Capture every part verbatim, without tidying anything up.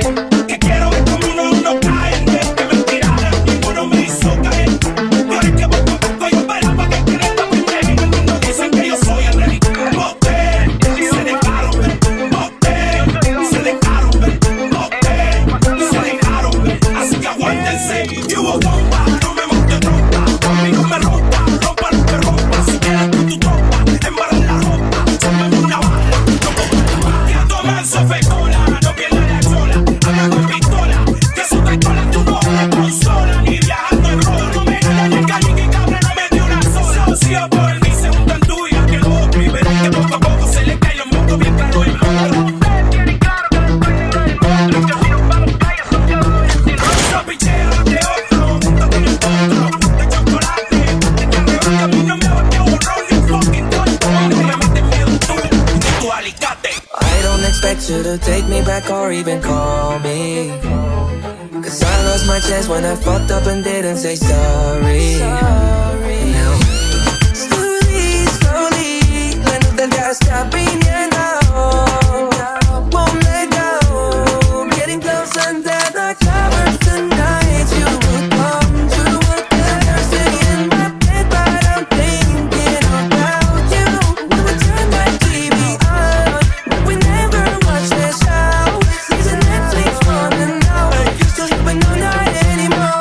Que quiero ver como uno a uno caen. Que me tiraran, ninguno me hizo caer. Pero es que poco a poco yo esperaba que crezca primero. Y el mundo dicen que yo soy el rey. Boté, se dejaron ver. Boté, se dejaron ver. Boté, se dejaron ver. Así que aguántense. Y hubo bomba, no me monte trompa. Conmigo me rompa, rompa lo que rompa. Si quieres con tu tropa, embarra la ropa. Sácame una bala, no como que a tomar sofecola. No pierdas la sola, anda con pistola. Que su pistola tú no me consola. Ni viajando en rola, no me gana ni el calle que cabra no me dio una sola. Si yo por mí se juntan tú y aquel otro. Y verás que poco a poco se le cae los mocos bien claro el mundo. Tienen claro que no estoy libre del monstruo. Que si nos vamos calles son yo doy el silbato. Yo picheo de otro, junto con el potro. De chocolate, de que arriba el camino me volteo borrón y fucking toy. No me metes miedo tú, y tu alicate. I don't expect you to take me back or even call me, cause I lost my chance when I fucked up and didn't say sorry. Now, slowly, slowly, la luz del día está viniendo. Won't let go, getting close under the covers tonight. You will come to a Thursday in my bed, but I'm thinking about you. We would turn that T V on, but we never watch the show. Season Netflix on and now, still here but no not anymore.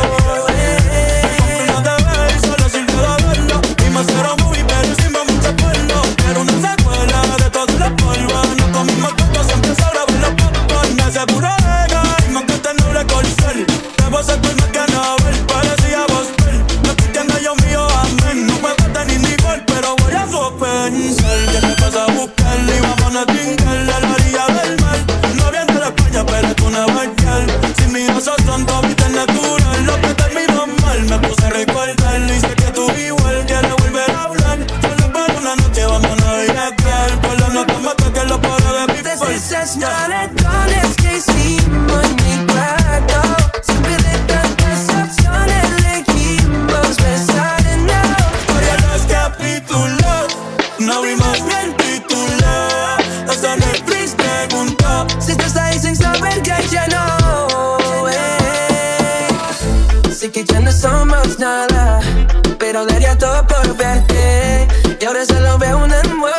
No te ves, solo sin de verlo. Vimos cero movie, pero hicimos mucho pueblo. Era una secuela de todos los polvos. No comimos coco, siempre sobra ver los popcorn. Me aseguro de caímos que este noble corcel. Debo ser por más que Nobel, parecía Boswell. No estoy que yo mío, amén. No me falta ni ni gol, pero voy a sopensar. ¿Qué te pasa a buscarle? Y vámonos a trincarle a la orilla del mar. No viene de España, pero es una barcal. Sin mis ojos son topitas natural. Lo que terminó mal, me puse a recordarlo. Y sé que tú igual quieres volver a hablar. Solo por una noche vamos a viajar. Por la nota más que lo puedo de mi Desde se started con es que hicimos mi cuarto. Siempre de tantas opciones elegimos besar en no. Historia los capítulos, no vimos bien titular. Hasta Netflix preguntó Si estás ahí sin saber que ya no, eh. Sé que ya no somos nada, pero daría todo por verte. Y ahora solo veo un amor.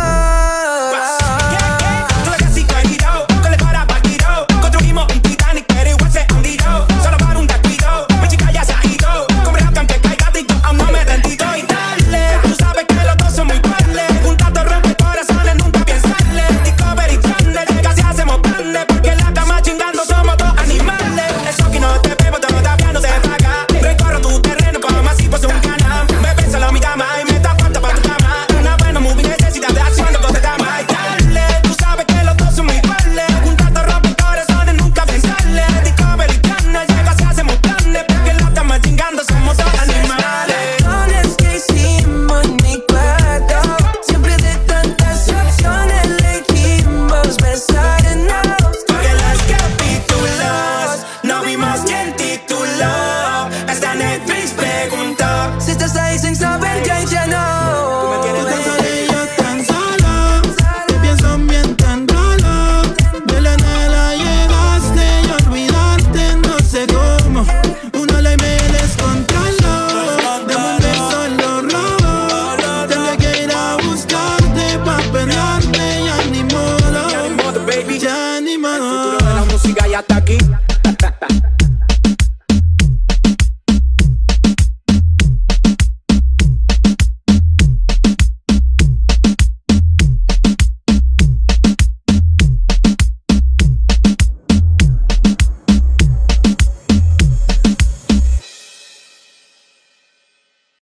Si estás ahí sin saber que ya no. Tú me tienes tan solo y yo tan solo. Te pienso mientras rolo. De la nada llegaste y olvidarte no sé cómo. Uno la me descontrolo. De un beso lo robo. Tendré que ir a buscarte pa' pelearte. Ya ni modo, Ya ni modo, baby. ya ni modo. El futuro de la música ya está aquí.